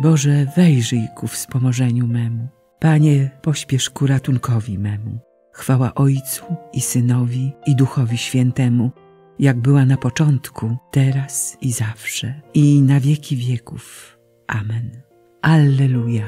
Boże, wejrzyj ku wspomożeniu memu. Panie, pośpiesz ku ratunkowi memu. Chwała Ojcu i Synowi i Duchowi Świętemu, jak była na początku, teraz i zawsze, i na wieki wieków. Amen. Alleluja.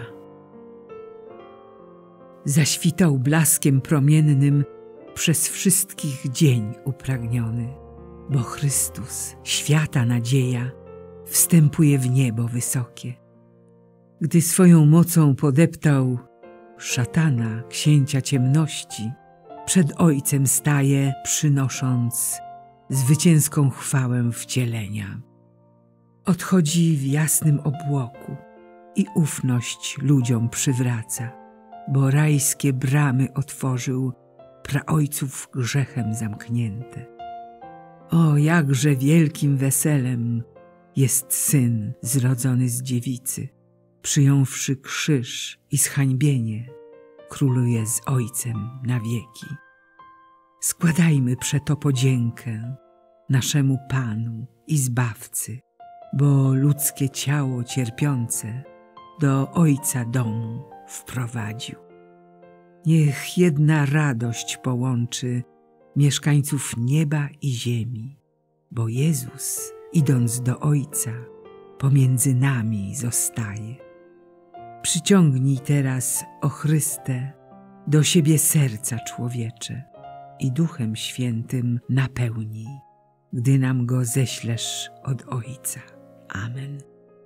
Zaświtał blaskiem promiennym przez wszystkich dzień upragniony, bo Chrystus, świata nadzieja, wstępuje w niebo wysokie. Gdy swoją mocą podeptał szatana, księcia ciemności, przed Ojcem staje, przynosząc zwycięską chwałę wcielenia. Odchodzi w jasnym obłoku i ufność ludziom przywraca, bo rajskie bramy otworzył praojców grzechem zamknięte. O, jakże wielkim weselem jest Syn zrodzony z dziewicy, przyjąwszy krzyż i zhańbienie, króluje z Ojcem na wieki. Składajmy przeto podziękę naszemu Panu i Zbawcy, bo ludzkie ciało cierpiące do Ojca domu wprowadził. Niech jedna radość połączy mieszkańców nieba i ziemi, bo Jezus, idąc do Ojca, pomiędzy nami zostaje. Przyciągnij teraz, o Chryste, do siebie serca człowiecze i Duchem Świętym napełnij, gdy nam Go ześlesz od Ojca. Amen.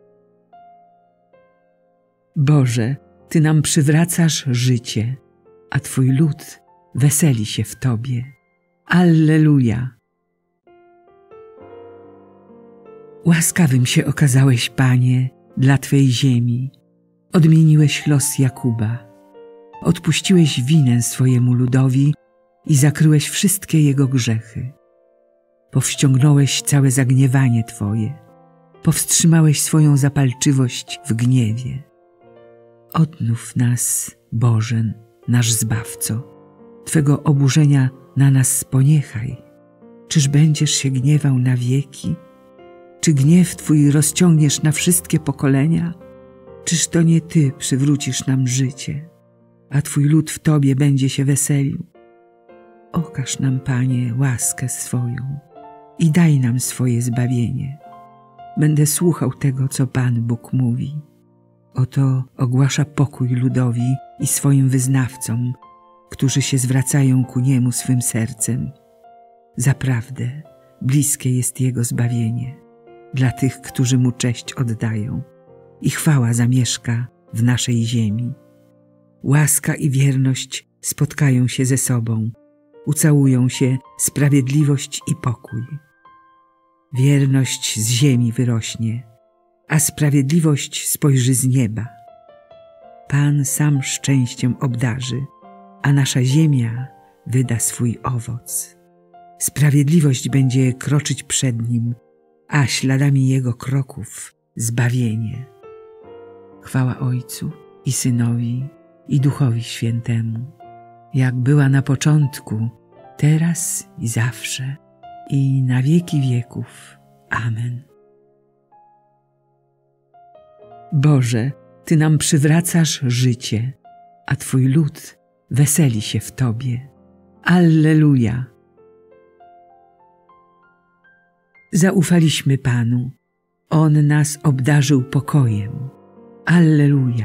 Boże, Ty nam przywracasz życie, a Twój lud weseli się w Tobie. Alleluja. Łaskawym się okazałeś, Panie, dla Twej ziemi. Odmieniłeś los Jakuba. Odpuściłeś winę swojemu ludowi i zakryłeś wszystkie jego grzechy. Powściągnąłeś całe zagniewanie Twoje. Powstrzymałeś swoją zapalczywość w gniewie. Odnów nas, Boże, nasz Zbawco. Twego oburzenia na nas sponiechaj. Czyż będziesz się gniewał na wieki? Czy gniew Twój rozciągniesz na wszystkie pokolenia? Czyż to nie Ty przywrócisz nam życie, a Twój lud w Tobie będzie się weselił? Okaż nam, Panie, łaskę swoją i daj nam swoje zbawienie. Będę słuchał tego, co Pan Bóg mówi. Oto ogłasza pokój ludowi i swoim wyznawcom, którzy się zwracają ku Niemu swym sercem. Zaprawdę bliskie jest Jego zbawienie dla tych, którzy Mu cześć oddają, i chwała zamieszka w naszej ziemi. Łaska i wierność spotkają się ze sobą, ucałują się sprawiedliwość i pokój. Wierność z ziemi wyrośnie, a sprawiedliwość spojrzy z nieba. Pan sam szczęściem obdarzy, a nasza ziemia wyda swój owoc. Sprawiedliwość będzie kroczyć przed Nim, a śladami Jego kroków zbawienie. Chwała Ojcu i Synowi i Duchowi Świętemu, jak była na początku, teraz i zawsze, i na wieki wieków. Amen. Boże, Ty nam przywracasz życie, a Twój lud weseli się w Tobie. Alleluja. Zaufaliśmy Panu. On nas obdarzył pokojem. Alleluja.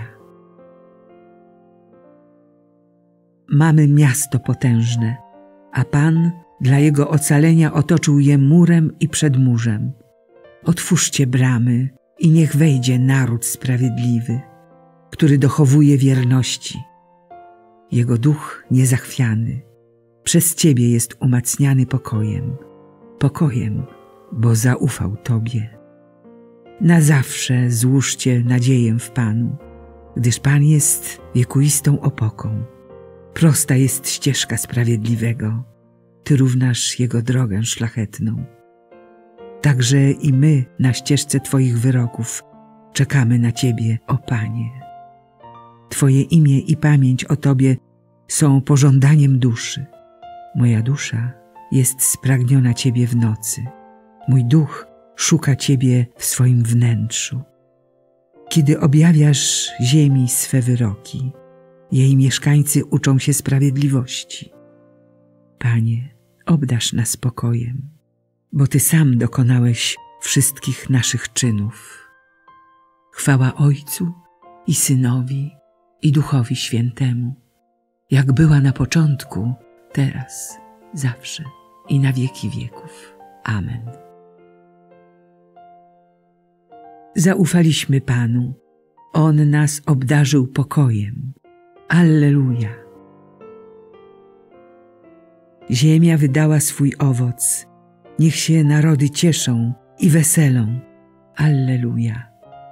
Mamy miasto potężne, a Pan dla jego ocalenia otoczył je murem i przedmurzem. Otwórzcie bramy i niech wejdzie naród sprawiedliwy, który dochowuje wierności. Jego duch niezachwiany przez Ciebie jest umacniany pokojem. Pokojem, bo zaufał Tobie. Na zawsze złóżcie nadzieję w Panu, gdyż Pan jest wiekuistą opoką. Prosta jest ścieżka sprawiedliwego, Ty równasz jego drogę szlachetną. Także i my na ścieżce Twoich wyroków czekamy na Ciebie, o Panie. Twoje imię i pamięć o Tobie są pożądaniem duszy. Moja dusza jest spragniona Ciebie w nocy. Mój duch szuka Ciebie w swoim wnętrzu. kiedy objawiasz ziemi swe wyroki. Jej mieszkańcy uczą się sprawiedliwości. Panie, obdarz nas spokojem, bo Ty sam dokonałeś wszystkich naszych czynów. Chwała Ojcu i Synowi, i Duchowi Świętemu, jak była na początku, teraz, zawsze i na wieki wieków. Amen. Zaufaliśmy Panu. On nas obdarzył pokojem. Alleluja. Ziemia wydała swój owoc. Niech się narody cieszą i weselą. Alleluja.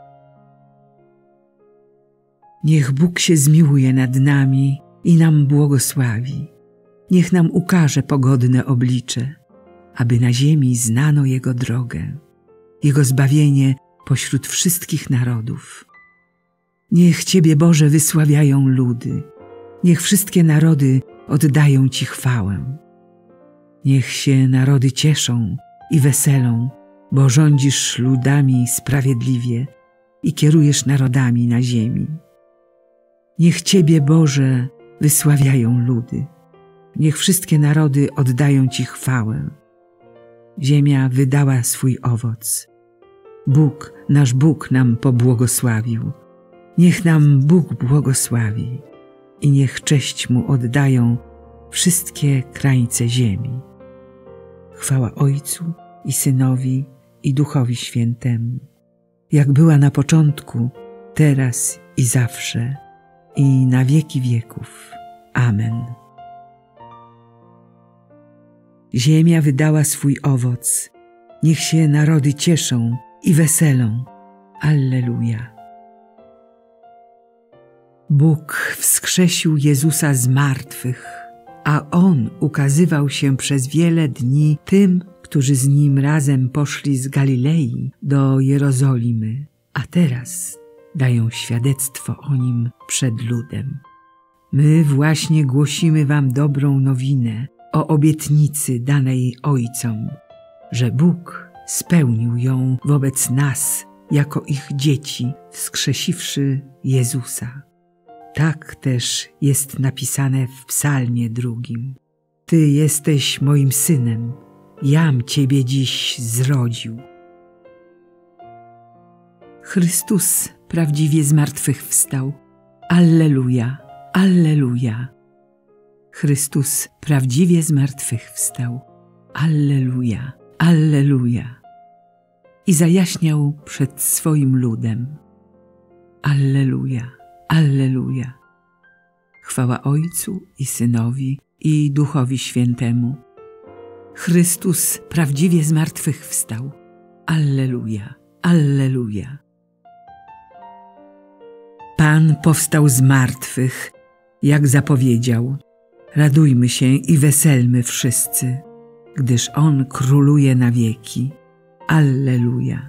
Niech Bóg się zmiłuje nad nami i nam błogosławi. Niech nam ukaże pogodne oblicze, aby na ziemi znano Jego drogę, Jego zbawienie pośród wszystkich narodów. Niech Ciebie, Boże, wysławiają ludy. Niech wszystkie narody oddają Ci chwałę. Niech się narody cieszą i weselą, bo rządzisz ludami sprawiedliwie i kierujesz narodami na ziemi. Niech Ciebie, Boże, wysławiają ludy. Niech wszystkie narody oddają Ci chwałę. Ziemia wydała swój owoc. Bóg, nasz Bóg nam pobłogosławił. Niech nam Bóg błogosławi i niech cześć Mu oddają wszystkie krańce ziemi. Chwała Ojcu i Synowi, i Duchowi Świętemu, jak była na początku, teraz i zawsze, i na wieki wieków. Amen. Ziemia wydała swój owoc. Niech się narody cieszą i weselą. Alleluja. Bóg wskrzesił Jezusa z martwych, a On ukazywał się przez wiele dni tym, którzy z Nim razem poszli z Galilei do Jerozolimy, a teraz dają świadectwo o Nim przed ludem. My właśnie głosimy Wam dobrą nowinę o obietnicy danej Ojcom, że Bóg spełnił ją wobec nas jako ich dzieci, wskrzesiwszy Jezusa. Tak też jest napisane w Psalmie 2. Ty jesteś moim synem, jam Ciebie dziś zrodził. Chrystus prawdziwie zmartwychwstał. Alleluja, alleluja. Chrystus prawdziwie zmartwychwstał. Alleluja, alleluja. I zajaśniał przed swoim ludem. Alleluja, alleluja. Chwała Ojcu i Synowi, i Duchowi Świętemu. Chrystus prawdziwie zmartwychwstał. Alleluja, alleluja. Pan powstał z martwych, jak zapowiedział. Radujmy się i weselmy wszyscy, gdyż On króluje na wieki. Alleluja.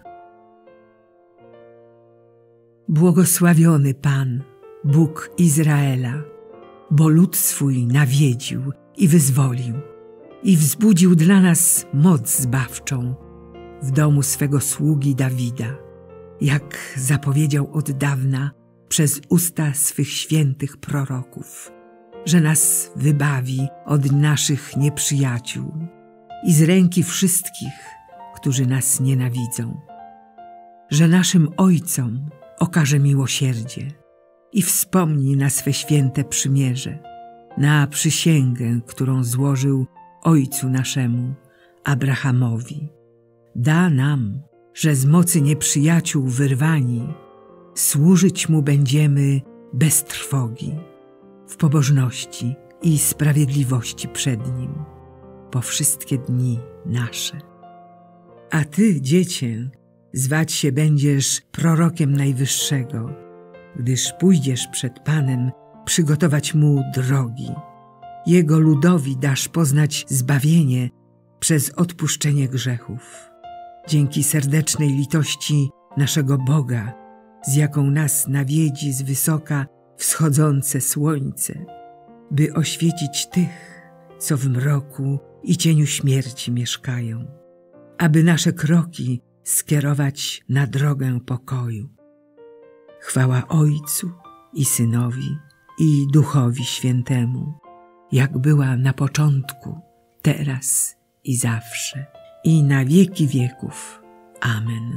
Błogosławiony Pan, Bóg Izraela, bo lud swój nawiedził i wyzwolił i wzbudził dla nas moc zbawczą w domu swego sługi Dawida, jak zapowiedział od dawna przez usta swych świętych proroków, że nas wybawi od naszych nieprzyjaciół i z ręki wszystkich, którzy nas nienawidzą, że naszym ojcom okaże miłosierdzie i wspomni na swe święte przymierze, na przysięgę, którą złożył ojcu naszemu, Abrahamowi. Da nam, że z mocy nieprzyjaciół wyrwani, służyć Mu będziemy bez trwogi, w pobożności i sprawiedliwości przed Nim, po wszystkie dni nasze. A Ty, Dziecię, zwać się będziesz prorokiem Najwyższego, gdyż pójdziesz przed Panem przygotować Mu drogi. Jego ludowi dasz poznać zbawienie przez odpuszczenie grzechów. Dzięki serdecznej litości naszego Boga, z jaką nas nawiedzi z wysoka wschodzące słońce, by oświecić tych, co w mroku i cieniu śmierci mieszkają, aby nasze kroki skierować na drogę pokoju. Chwała Ojcu i Synowi, i Duchowi Świętemu, jak była na początku, teraz i zawsze, i na wieki wieków. Amen.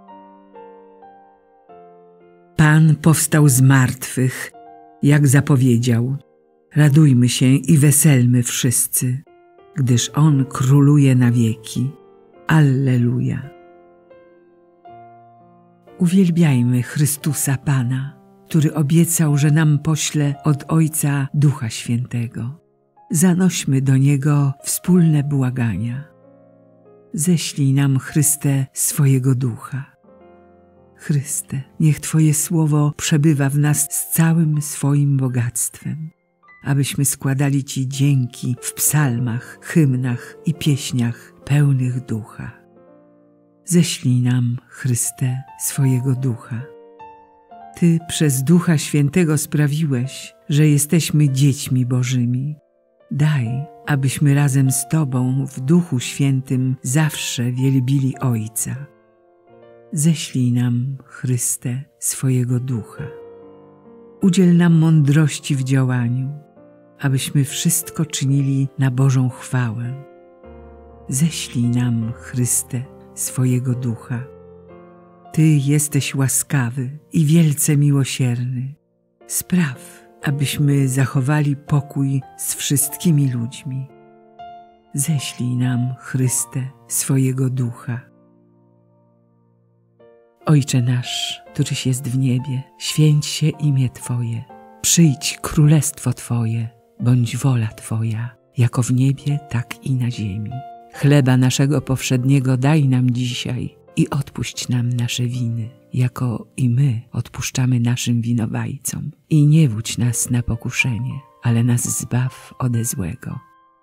Pan powstał z martwych, jak zapowiedział. Radujmy się i weselmy wszyscy, gdyż On króluje na wieki. Alleluja. Uwielbiajmy Chrystusa Pana, który obiecał, że nam pośle od Ojca Ducha Świętego. Zanośmy do Niego wspólne błagania. Ześlij nam, Chryste, swojego Ducha. Chryste, niech Twoje słowo przebywa w nas z całym swoim bogactwem, abyśmy składali Ci dzięki w psalmach, hymnach i pieśniach pełnych Ducha. Ześlij nam, Chryste, swojego Ducha. Ty przez Ducha Świętego sprawiłeś, że jesteśmy dziećmi Bożymi. Daj, abyśmy razem z Tobą w Duchu Świętym zawsze wielbili Ojca. Ześlij nam, Chryste, swojego Ducha. Udziel nam mądrości w działaniu, abyśmy wszystko czynili na Bożą chwałę. Ześlij nam, Chryste, swojego Ducha. Ty jesteś łaskawy i wielce miłosierny. Spraw, abyśmy zachowali pokój z wszystkimi ludźmi. Ześlij nam, Chryste, swojego Ducha. Ojcze nasz, któryś jest w niebie, święć się imię Twoje. Przyjdź królestwo Twoje, bądź wola Twoja, jako w niebie, tak i na ziemi. Chleba naszego powszedniego daj nam dzisiaj i odpuść nam nasze winy, jako i my odpuszczamy naszym winowajcom. I nie wódź nas na pokuszenie, ale nas zbaw ode złego.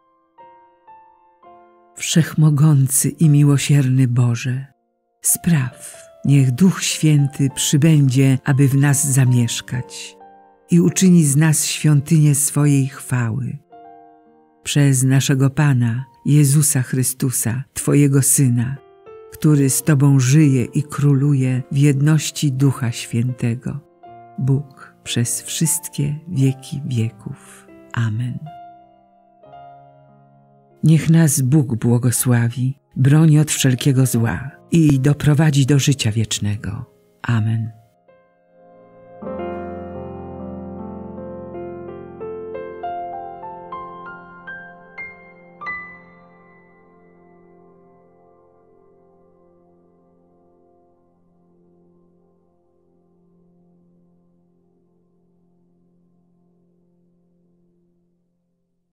Wszechmogący i miłosierny Boże, spraw, niech Duch Święty przybędzie, aby w nas zamieszkać i uczyni z nas świątynię swojej chwały. Przez naszego Pana, Jezusa Chrystusa, Twojego Syna, który z Tobą żyje i króluje w jedności Ducha Świętego, Bóg przez wszystkie wieki wieków. Amen. Niech nas Bóg błogosławi, broni od wszelkiego zła i doprowadzi do życia wiecznego. Amen.